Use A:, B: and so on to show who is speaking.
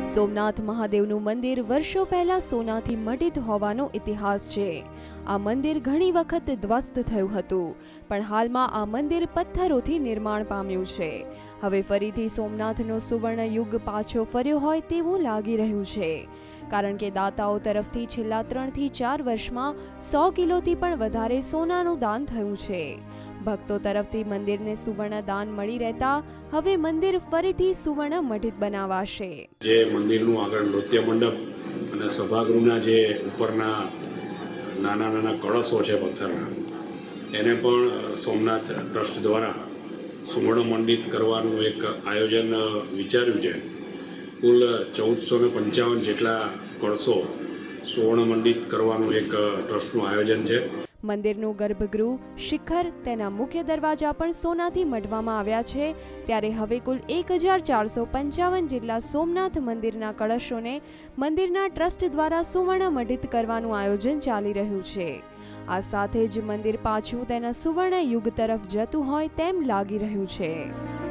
A: સોમનાથ મહાદેવનું મંદિર વર્ષો પહેલા સોનાથી મઢિત હોવાનો ઇતિહાસ છે। આ મંદિર ઘણી વખત ધ્વસ્ત થયું હતું, પણ હાલમાં આ મંદિર પથ્થરોથી નિર્માણ પામ્યું છે। હવે ફરીથી સોમનાથનો સુવર્ણ યુગ પાછો ફર્યો હોય તેવું લાગી રહ્યું છે, કારણ કે દાતાઓ તરફથી છેલ્લા 3 થી 4 વર્ષમાં 100 કિલોથી પણ વધારે સોનાનું દાન થયું છે। ભક્તો તરફથી મંદિરને સુવર્ણ દાન મળી રહેતા હવે મંદિર ફરીથી સુવર્ણ મઢિત બનાવાશે।
B: જે મંદિરનું આગળ નૃત્ય મંડપ અને સભાગૃહના જે ઉપરના નાના નાના કળશો છે પથ્થરના, એને પણ સોમનાથ ટ્રસ્ટ દ્વારા સુવર્ણ મંડિત કરવાનું એક આયોજન વિચાર્યું છે। કુલ 1455 જેટલા કળશો સુવર્ણ મંડિત કરવાનું એક ટ્રસ્ટનું આયોજન છે।
A: મંદિરનું ગર્ભગૃહ, શિખર, તેના મુખ્ય દરવાજા પણ સોનાથી મઢવામાં આવ્યા છે। ત્યારે હવે કુલ 1455 જેટલા સોમનાથ મંદિરના કળશોને મંદિરના ટ્રસ્ટ દ્વારા સુવર્ણ મઢિત કરવાનું આયોજન ચાલી રહ્યું છે। આ સાથે જ મંદિર પાછું તેના સુવર્ણ યુગ તરફ જતું હોય તેમ લાગી રહ્યું છે।